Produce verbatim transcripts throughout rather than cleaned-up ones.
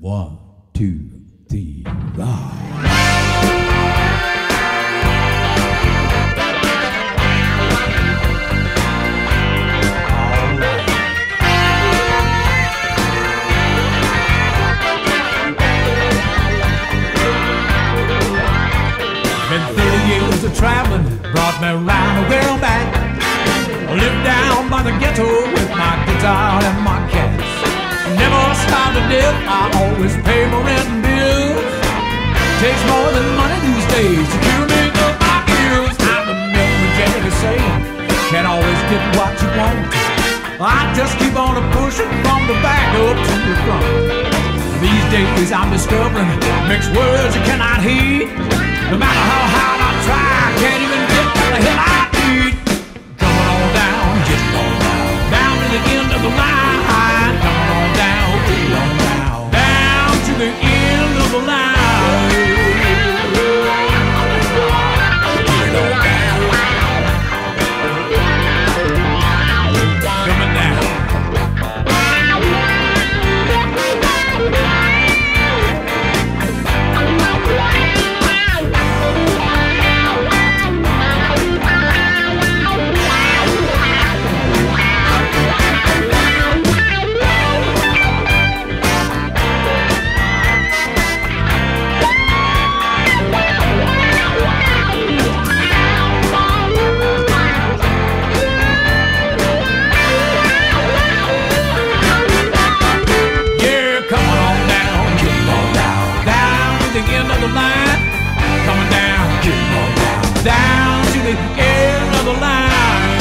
One, two, three, rock. Been thirty years of traveling, brought me around the world back. I lived down by the ghetto with my guitar and my cats. Never stopped to dip, I always pay my rent and bills. Takes more than money these days to cure me of my ills. I'm the milkman Jackie saying, can't always get what you want. I just keep on a pushing from the back up to the front. These days I'm discovering mixed words you cannot heed. No matter how hard I try, I can't even get to the hell I need. Coming on down, getting on down, down to the end of the line. Coming on down, getting on down, down to the end of the line. Getting on down, coming down. Down to the end of the line.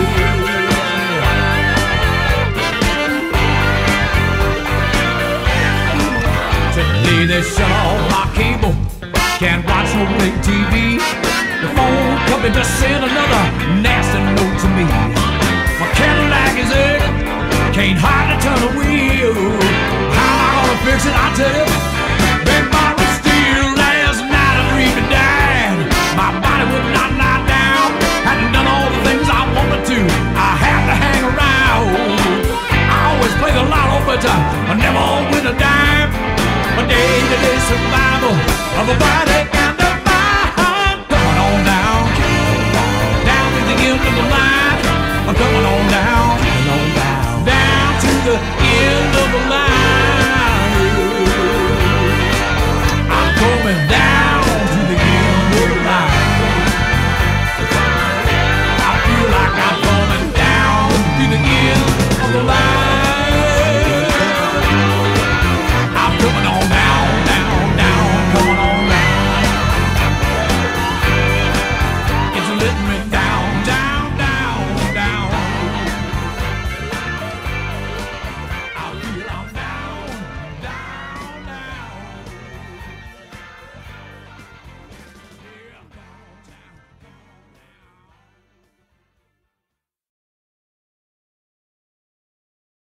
Today they shut off my cable, can't watch no big T V. The phone company just sent another nasty note to me. My Cadillac is aching, can't hardly turn the wheel. How am I gonna fix it? I tell you, been borrowed steel. Last night I dreamed of dying. My body would not lie down. Hadn't done all the things I wanted to. I had to hang around. I always play the lotto, but I never win a dime. A day-to-day survival of a body